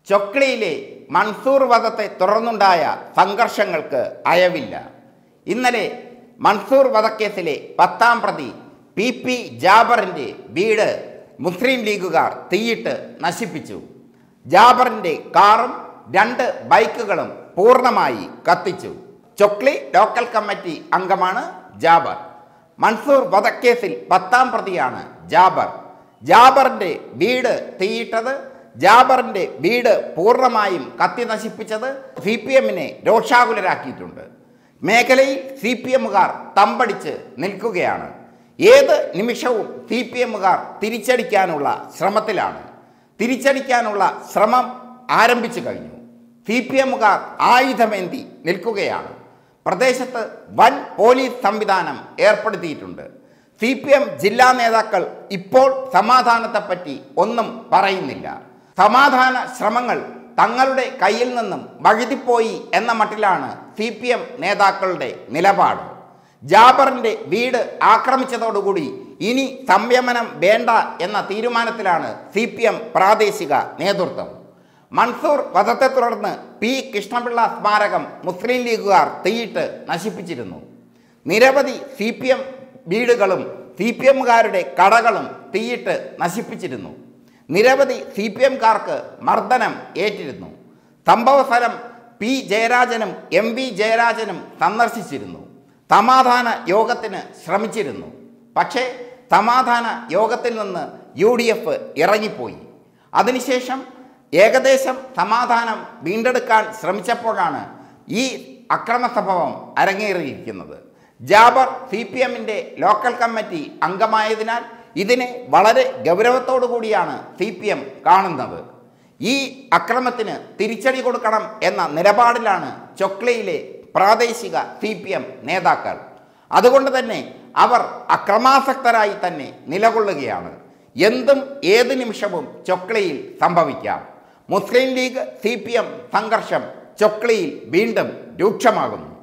ചൊക്ലിയിലെ മൻസൂർ വധത്തെ തുടർന്നുണ്ടായ സംഘർഷങ്ങൾക്ക് അയവില്ല. ഇന്നലെ മൻസൂർ വധക്കേസിലെ 10ാം പ്രതി PP ജാബറിൻ്റെ വീട് മുസ്ലിം ലീഗുകാർ തീയിട്ട് നശിപ്പിച്ചു. ജാബറിൻ്റെ കാറും 2 ബൈക്കുകളും പൂർണ്ണമായി കത്തിച്ചു. ചൊക്ലി ലോക്കൽ കമ്മിറ്റി അംഗമാണ് ജാബർ. മൻസൂർ വധക്കേസിൽ 10ാം പ്രതിയാണ് ജാബർ. ജാബറിൻ്റെ വീട് തീയിട്ടത്, ജാബറിൻ്റെ വീട് പൂർണ്ണമായും കത്തി നശിപ്പിച്ചത് CPMനെ രോഷാകുലരാക്കിയിട്ടുണ്ട്. മേഖലയിൽ CPMകാർ തമ്പടിച്ച് നിൽക്കുകയാണ്. ഏത് നിമിഷവും CPMകാർ തിരിച്ചടിക്കാനുള്ള ശ്രമത്തിലാണ്. തിരിച്ചടിക്കാനുള്ള ശ്രമം ആരംഭിച്ചു കഴിഞ്ഞു. CPMകാർ ആയുധമേന്തി നിൽക്കുകയാണ്. പ്രദേശത്ത് വൻ പോലീസ് സംവിധാനം ഏർപ്പെടുത്തിയിട്ടുണ്ട്. CPM ജില്ലാ നേതാക്കൾ ഇപ്പോൾ സമാധാനത്തെപ്പറ്റി ഒന്നും പറയുന്നില്ല. സമാധാന ശ്രമങ്ങൾ തങ്ങളുടെ കയ്യിൽ നിന്നും വഴുതിപ്പോയി എന്ന മട്ടിലാണ് CPM നേതാക്കളുടെ നിലപാട്. ജാബറിൻ്റെ വീട് ആക്രമിച്ചതോടുകൂടി ഇനി സംയമനം വേണ്ട എന്ന തീരുമാനത്തിലാണ് CPM പ്രാദേശിക നേതൃത്വം. മൻസൂർ വധത്തെ തുടർന്ന് P. കൃഷ്ണപിള്ള സ്മാരകം മുസ്ലിം ലീഗുകാർ തീയിട്ട് നശിപ്പിച്ചിരുന്നു. നിരവധി CPM വീടുകളും CPMകാരുടെ കടകളും തീയിട്ട് നശിപ്പിച്ചിരുന്നു. നിരവധി CPMകാർക്ക് മർദ്ദനം ഏറ്റിരുന്നു. സംഭവസ്ഥലം P. ജയരാജനും MV ജയരാജനും സന്ദർശിച്ചിരുന്നു. സമാധാന യോഗത്തിന് ശ്രമിച്ചിരുന്നു. പക്ഷേ സമാധാന യോഗത്തിൽ നിന്ന് UDF ഇറങ്ങിപ്പോയി. അതിനുശേഷം ഏകദേശം സമാധാനം വീണ്ടെടുക്കാൻ ശ്രമിച്ചപ്പോഴാണ് ഈ അക്രമ സംഭവം അരങ്ങേറിയിരിക്കുന്നത്. ജാബർ CPMൻ്റെ ലോക്കൽ കമ്മിറ്റി അംഗമായതിനാൽ ഇതിനെ വളരെ ഗൗരവത്തോടു കൂടിയാണ് CPM കാണുന്നത്. ഈ അക്രമത്തിന് തിരിച്ചടി കൊടുക്കണം എന്ന നിലപാടിലാണ് ചൊക്ലിയിലെ പ്രാദേശിക CPM നേതാക്കൾ. അതുകൊണ്ട് തന്നെ അവർ അക്രമാസക്തരായി തന്നെ നിലകൊള്ളുകയാണ്. എന്തും ഏത് നിമിഷവും ചൊക്ലിയിൽ സംഭവിക്കാം. മുസ്ലിം ലീഗ് CPM സംഘർഷം ചൊക്ലിയിൽ വീണ്ടും രൂക്ഷമാകുന്നു.